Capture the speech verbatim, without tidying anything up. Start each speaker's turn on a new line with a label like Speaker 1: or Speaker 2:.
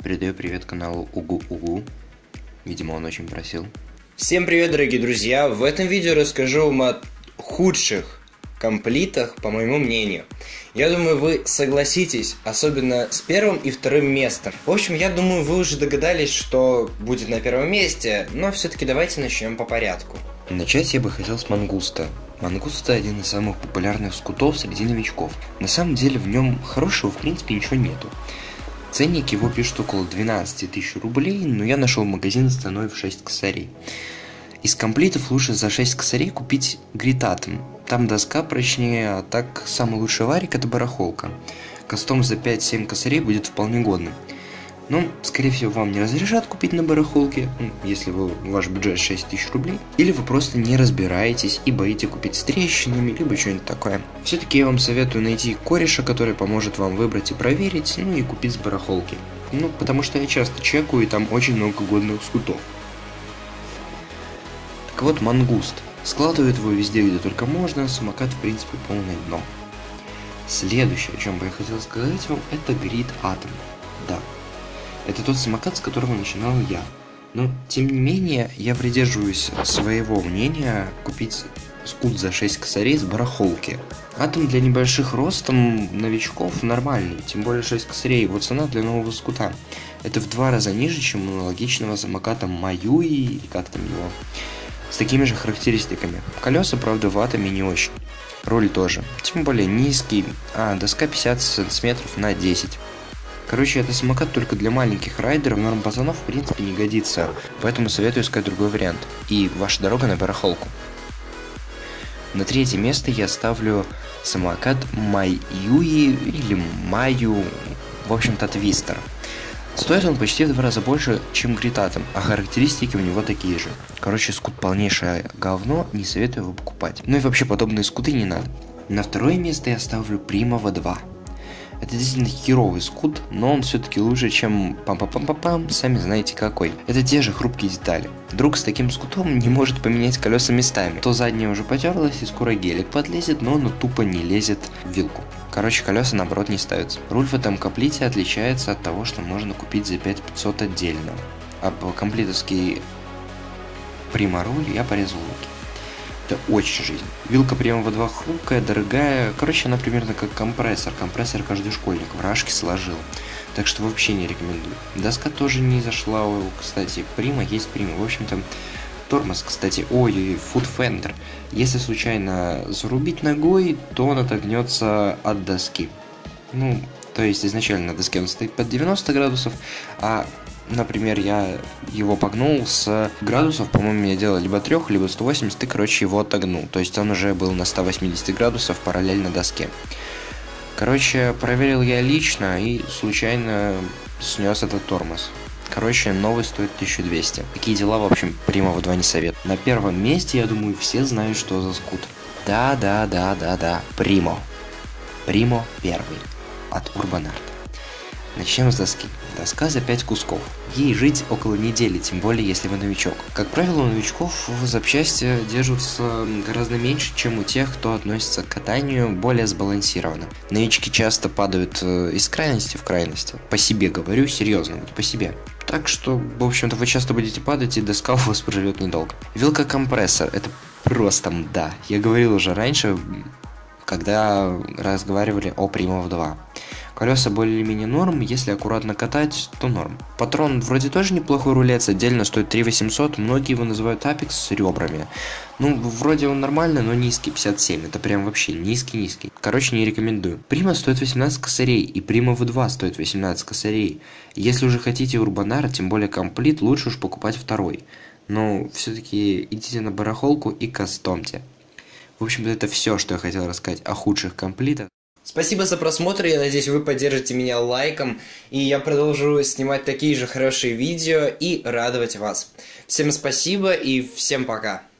Speaker 1: Передаю привет каналу Угу-Угу. Видимо, он очень просил.
Speaker 2: Всем привет, дорогие друзья! В этом видео расскажу вам о худших комплитах, по моему мнению. Я думаю, вы согласитесь, особенно с первым и вторым местом. В общем, я думаю, вы уже догадались, что будет на первом месте, но все-таки давайте начнем по порядку.
Speaker 1: Начать я бы хотел с мангуста. Мангуст — это один из самых популярных скутов среди новичков. На самом деле в нем хорошего в принципе ничего нету. Ценник его пишут около двенадцать тысяч рублей, но я нашел магазин с ценой в шесть косарей. Из комплитов лучше за шесть косарей купить Гритатом. Там доска прочнее, а так самый лучший варик — это барахолка. Кастом за пять-семь косарей будет вполне годным. Но, скорее всего, вам не разрешат купить на барахолке, если вы, ваш бюджет шесть тысяч рублей, или вы просто не разбираетесь и боитесь купить с трещинами, либо что-нибудь такое. Все-таки я вам советую найти кореша, который поможет вам выбрать и проверить, ну и купить с барахолки. Ну, потому что я часто чекаю, и там очень много годных скутов. Так вот, мангуст. Складывают его везде, где только можно, самокат, в принципе, полное дно. Следующее, о чем бы я хотел сказать вам, это Grit Atom. Да. Это тот самокат, с которого начинал я. Но, тем не менее, я придерживаюсь своего мнения купить скут за шесть косарей с барахолки. Атом для небольших ростом новичков нормальный, тем более шесть косарей, его цена для нового скута. Это в два раза ниже, чем у аналогичного самоката Маюи, или как там его, с такими же характеристиками. Колеса, правда, в Атоме не очень. Руль тоже, тем более низкий, а доска пятьдесят сантиметров на десять. Короче, это самокат только для маленьких райдеров, норм пацанов в принципе не годится, поэтому советую искать другой вариант. И ваша дорога на барахолку. На третье место я ставлю самокат Маюи или Маю, в общем-то Твистер. Стоит он почти в два раза больше, чем Гритатом, а характеристики у него такие же. Короче, скут полнейшее говно, не советую его покупать. Ну и вообще подобные скуты не надо. На второе место я ставлю Примова два. Это действительно херовый скут, но он все-таки лучше, чем пам-пам-пам-пам, сами знаете какой. Это те же хрупкие детали. Друг с таким скутом не может поменять колеса местами. То заднее уже потерлось и скоро гелик подлезет, но оно тупо не лезет в вилку. Короче, колеса наоборот не ставятся. Руль в этом комплите отличается от того, что можно купить за пять тысяч пятьсот отдельно. А по комплитовский Прима руль я порезал руки. Это очень жизнь. Вилка Примова два хрупкая, дорогая. Короче, она примерно как компрессор. Компрессор каждый школьник в рашке сложил. Так что вообще не рекомендую. Доска тоже не зашла. Кстати, Прима есть Прима. В общем-то, тормоз, кстати, ой, футфендер. Если случайно зарубить ногой, то он отогнется от доски. Ну, то есть изначально на доске он стоит под девяносто градусов, а... Например, я его погнул с градусов, по-моему, я делал либо три, либо сто восемьдесят, и, короче, его отогнул. То есть он уже был на ста восьмидесяти градусов параллельно доске. Короче, проверил я лично и случайно снес этот тормоз. Короче, новый стоит тысячу двести. Такие дела, в общем, Примова два не советую. На первом месте, я думаю, все знают, что за скут. Да-да-да-да-да, Примо. Примо первый от Urban Art. Начнем с доски. Доска за пять кусков. Ей жить около недели, тем более если вы новичок. Как правило, у новичков запчасти держатся гораздо меньше, чем у тех, кто относится к катанию более сбалансированно. Новички часто падают из крайности в крайности. По себе говорю, серьезно, вот по себе. Так что, в общем-то, вы часто будете падать, и доска у вас проживет недолго. Вилка-компрессор. Это просто мда. Я говорил уже раньше, когда разговаривали о Примов два. Колеса более-менее норм, если аккуратно катать, то норм. Патрон вроде тоже неплохой рулец, отдельно стоит три тысячи восемьсот, многие его называют Apex с ребрами. Ну, вроде он нормальный, но низкий, пятьдесят семь, это прям вообще низкий-низкий. Короче, не рекомендую. Прима стоит восемнадцать косарей, и Примова два стоит восемнадцать косарей. Если уже хотите Urban Art, тем более комплит, лучше уж покупать второй. Но все-таки идите на барахолку и кастомьте. В общем-то, это все, что я хотел рассказать о худших комплитах.
Speaker 2: Спасибо за просмотр, я надеюсь, вы поддержите меня лайком, и я продолжу снимать такие же хорошие видео и радовать вас. Всем спасибо и всем пока.